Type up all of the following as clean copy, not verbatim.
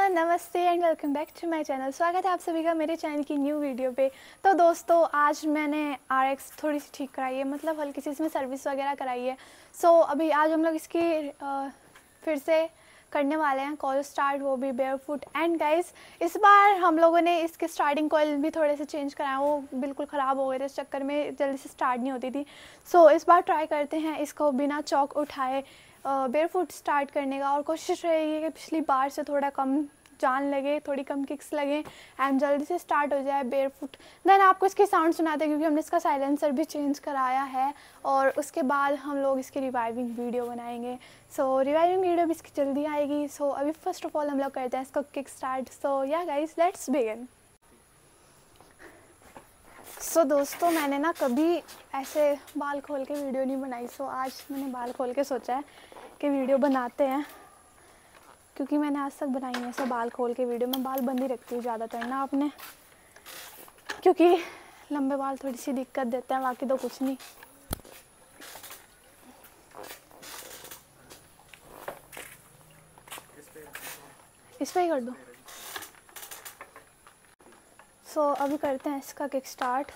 Everyone, नमस्ते and welcome back to my channel. स्वागत है आप सभी का मेरे चैनल की न्यू वीडियो पे। तो दोस्तों, आज मैंने RX थोड़ी सी ठीक कराई है, मतलब हल्की सी इसमें सर्विस वगैरह कराई है। अभी आज हम लोग इसकी फिर से करने वाले हैं कॉइल स्टार्ट, वो भी बेयरफुट। एंड गाइस, इस बार हम लोगों ने इसके स्टार्टिंग कॉइल भी थोड़े से चेंज कराए, वो बिल्कुल ख़राब हो गए थे, इस चक्कर में जल्दी से स्टार्ट नहीं होती थी। इस बार ट्राई करते हैं इसको बिना चौक उठाए बेयरफुट स्टार्ट करने का, और कोशिश रहेगी कि पिछली बार से थोड़ा कम जान लगे, थोड़ी कम किक्स लगे एंड जल्दी से स्टार्ट हो जाए बेयरफुट। देन आपको इसकी साउंड सुनाते हैं, क्योंकि हमने इसका साइलेंसर भी चेंज कराया है, और उसके बाद हम लोग इसकी रिवाइविंग वीडियो बनाएंगे। रिवाइविंग वीडियो भी इसकी जल्दी आएगी। अभी फर्स्ट ऑफ ऑल हम लोग करते हैं इसका kick start. Yeah guys, let's begin. दोस्तों, मैंने ना कभी ऐसे बाल खोल के वीडियो नहीं बनाई। आज मैंने बाल खोल के सोचा है कि वीडियो बनाते हैं, क्योंकि मैंने आज तक बनाई है ऐसे बाल खोल के वीडियो। मैं बाल बंद ही रखती हूँ ज़्यादातर ना अपने, क्योंकि लंबे बाल थोड़ी सी दिक्कत देते हैं, बाकी तो कुछ नहीं। इस पर ही कर दो। अभी करते हैं इसका किक स्टार्ट।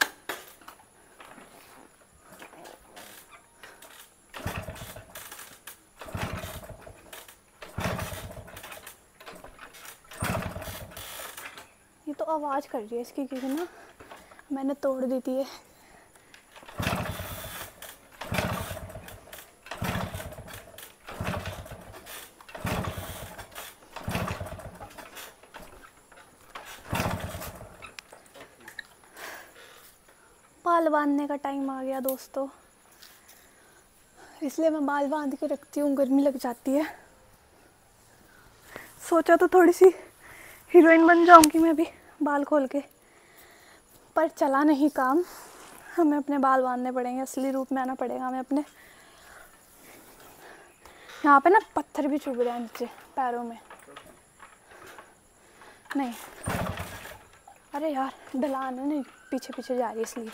ये तो आवाज़ कर रही है इसकी, क्योंकि ना मैंने तोड़ दी थी ये। बाल बांधने का टाइम आ गया दोस्तों, इसलिए मैं बाल बांध के रखती हूँ, गर्मी लग जाती है। सोचा तो थोड़ी सी हीरोइन बन जाऊंगी मैं भी बाल खोल के, पर चला नहीं काम। हमें अपने बाल बांधने पड़ेंगे, असली रूप में आना पड़ेगा हमें अपने। यहाँ पे ना पत्थर भी चुभ रहे हैं नीचे पैरों में। नहीं, अरे यार, ढलान है, नहीं पीछे पीछे जा रही है इसलिए।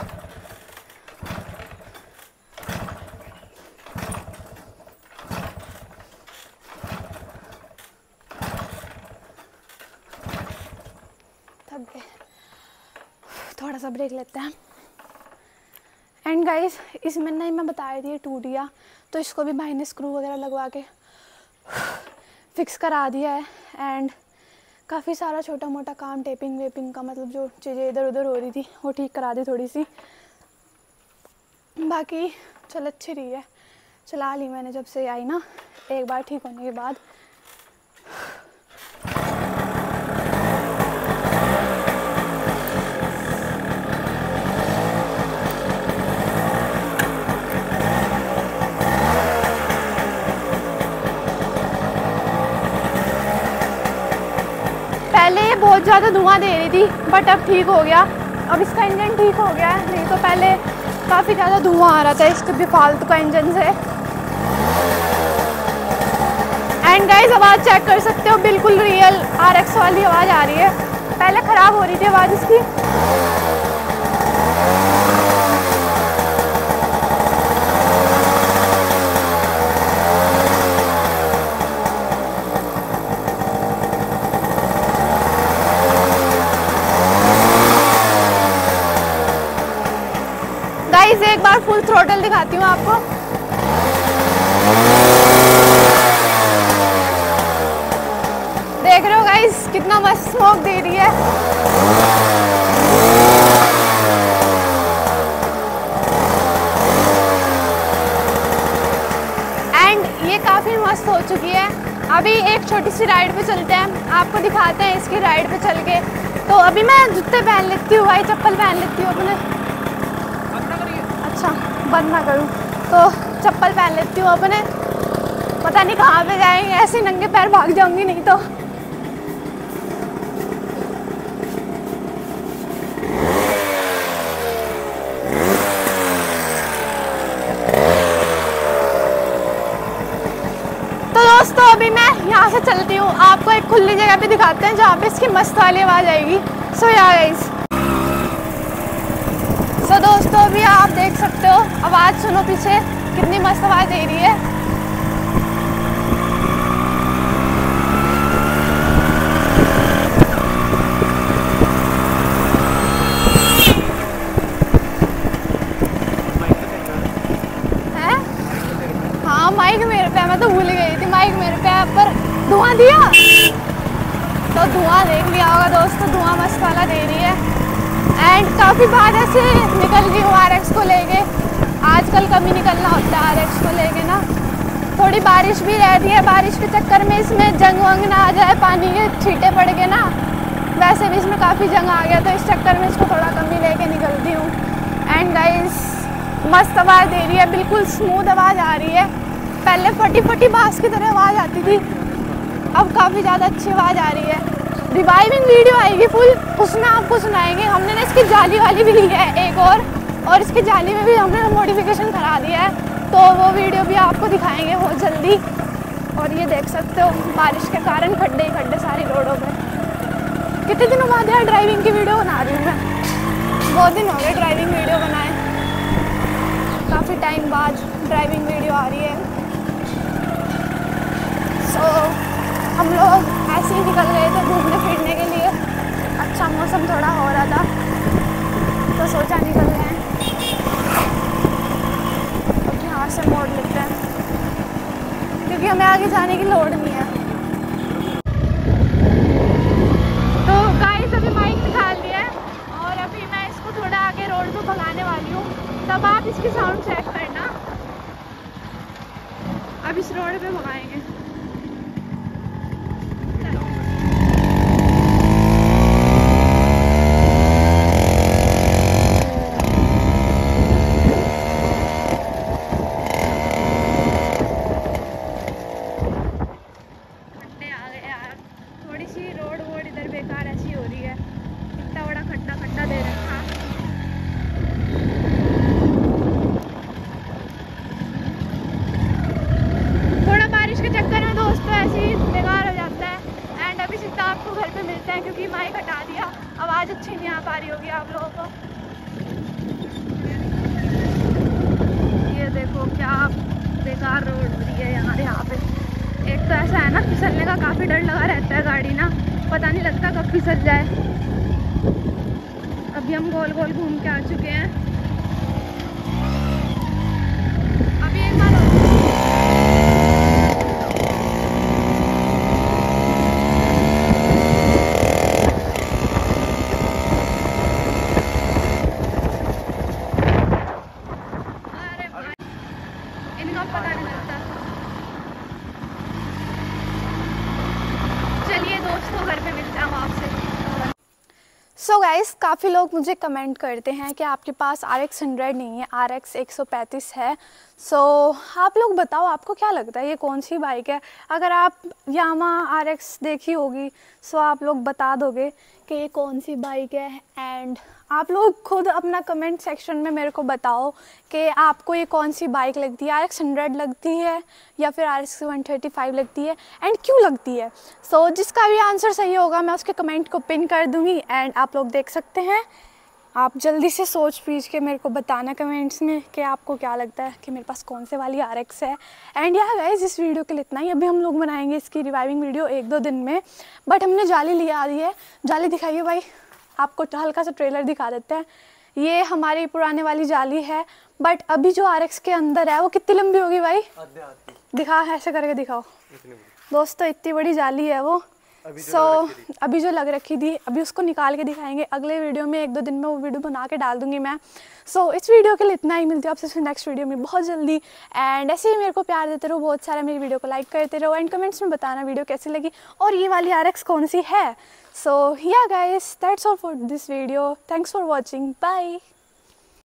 थक गए, थोड़ा सा ब्रेक लेते हैं। एंड गाइस, इसमें नहीं मैं बता रही थी ये टूट गया, तो इसको भी भाई ने स्क्रू वगैरह लगवा के फिक्स करा दिया है। एंड काफ़ी सारा छोटा मोटा काम, टेपिंग वेपिंग का, मतलब जो चीज़ें इधर उधर हो रही थी वो ठीक करा दी थोड़ी सी। बाकी चल अच्छी रही है, चला ली मैंने जब से आई ना, एक बार ठीक होने के बाद। पहले ये बहुत ज़्यादा धुआं दे रही थी, बट अब ठीक हो गया। अब इसका इंजन ठीक हो गया है, नहीं तो पहले काफ़ी ज़्यादा धुआं आ रहा था इसके बेफालतू का इंजन से। एंड गाइस, आवाज़ चेक कर सकते हो, बिल्कुल रियल RX वाली आवाज़ आ रही है। पहले ख़राब हो रही थी आवाज़ इसकी। गाइस, एक बार फुल थ्रोटल दिखाती हूँ आपको। देख रहे हो गाइस, कितना मस्त स्मोक दे रही है। एंड ये काफ़ी मस्त हो चुकी है। अभी एक छोटी सी राइड पे चलते हैं, आपको दिखाते हैं इसकी राइड पे चल के। तो अभी मैं जूते पहन लेती हूँ भाई, चप्पल पहन लेती हूँ अपने। अच्छा, बंद ना करूँ तो चप्पल पहन लेती हूँ अपने। पता नहीं कहाँ पे जाएंगे, ऐसे नंगे पैर भाग जाऊंगी नहीं तो। दोस्तों, अभी मैं यहाँ से चलती हूँ, आपको एक खुली जगह पे दिखाते हैं जहाँ पे इसकी मस्त वाली आवाज़ आएगी। या गाइस, दोस्तों, अभी आप देख सकते हो, आवाज़ सुनो पीछे कितनी मस्त आवाज़ दे रही है। धुआं दिया, तो धुआं देख लिया होगा दोस्तों, धुआं मस्त वाला दे रही है। एंड काफ़ी बार ऐसे निकल रही हूँ RX को लेके, आजकल कभी निकलना होता है RX को लेके ना। थोड़ी बारिश भी रहती है, बारिश के चक्कर में इसमें जंग वंग ना आ जाए, पानी के छींटे पड़ के ना, वैसे भी इसमें काफ़ी जंग आ गया, तो इस चक्कर में इसको थोड़ा कम ही लेके निकलती हूँ। एंड गाइस मस्त आवाज़ दे रही है, बिल्कुल स्मूथ आवाज़ आ रही है। पहले फटी फटी बाँस की तरह आवाज़ आती थी, अब काफ़ी ज़्यादा अच्छी आवाज़ आ रही है। रिवाइविंग वीडियो आएगी फुल, उसमें आपको सुनाएंगे। हमने ना इसकी जाली वाली भी ली है एक और इसकी जाली में भी हमने मॉडिफिकेशन करा दिया है, तो वो वीडियो भी आपको दिखाएंगे बहुत जल्दी। और ये देख सकते हो बारिश के कारण खड्डे ही खड्डे सारी रोडों पे। कितने दिनों बाद यार ड्राइविंग की वीडियो बना रही हूँ मैं, बहुत दिन हो गए ड्राइविंग वीडियो बनाए, काफ़ी टाइम बाद ड्राइविंग वीडियो आ रही है। सो हम लोग ऐसे ही निकल गए थे घूमने फिरने के लिए, अच्छा मौसम थोड़ा हो रहा था तो सोचा निकल गए। अब यहाँ से मोड़ लेते हैं क्योंकि हमें आगे जाने की लोड़ नहीं है। तो गाइस अभी माइक निकाल लिया है और अभी मैं इसको थोड़ा आगे रोड पे भगाने वाली हूँ, तब आप इसकी साउंड चेक करना। अब इस रोड पे भगाएंगे। क्योंकि माइक हटा दिया, आवाज़ अच्छी नहीं आ पा रही होगी आप लोगों को। ये देखो क्या बेकार रोड हो रही है यहाँ पे। एक तो ऐसा है ना, फिसलने का काफ़ी डर लगा रहता है, गाड़ी ना पता नहीं लगता कब फिसल जाए। अभी हम गोल गोल घूम के आ चुके हैं। अभी एक बार पता नहीं लगता। चलिए दोस्तों घर पे मिलते हैं आपसे। सो गाइस काफ़ी लोग मुझे कमेंट करते हैं कि आपके पास RX 100 नहीं है, RX 135 है। सो आप लोग बताओ आपको क्या लगता है ये कौन सी बाइक है? अगर आप यामाहा RX देखी होगी सो आप लोग बता दोगे कि ये कौन सी बाइक है। एंड आप लोग खुद अपना कमेंट सेक्शन में मेरे को बताओ कि आपको ये कौन सी बाइक लगती है, RX 100 लगती है या फिर RX 135 लगती है, एंड क्यों लगती है। सो जिसका भी आंसर सही होगा मैं उसके कमेंट को पिन कर दूँगी। एंड आप लोग देख सकते हैं, आप जल्दी से सोच पीछ के मेरे को बताना कमेंट्स में कि आपको क्या लगता है कि मेरे पास कौन से वाली RX है। एंड यार गाइस इस वीडियो के लिए इतना ही। अभी हम लोग बनाएंगे इसकी रिवाइविंग वीडियो 1-2 दिन में, बट हमने जाली ले आ रही है। जाली दिखाइए भाई, आपको हल्का सा ट्रेलर दिखा देते हैं। ये हमारी पुराने वाली जाली है, बट अभी जो RX के अंदर है वो कितनी लंबी होगी भाई? दिखा, ऐसे करके दिखाओ दोस्तों, इतनी बड़ी जाली है वो। अभी जो लग रखी थी अभी उसको निकाल के दिखाएंगे अगले वीडियो में। 1-2 दिन में वो वीडियो बना के डाल दूंगी मैं। सो इस वीडियो के लिए इतना ही। मिलती हूँ आपसे नेक्स्ट वीडियो में बहुत जल्दी। एंड ऐसे ही मेरे को प्यार देते रहो बहुत सारा, मेरी वीडियो को लाइक करते रहो एंड कमेंट्स में बताना वीडियो कैसी लगी और ये वाली RX कौन सी है। So yeah guys that's all for this video. Thanks for watching, bye.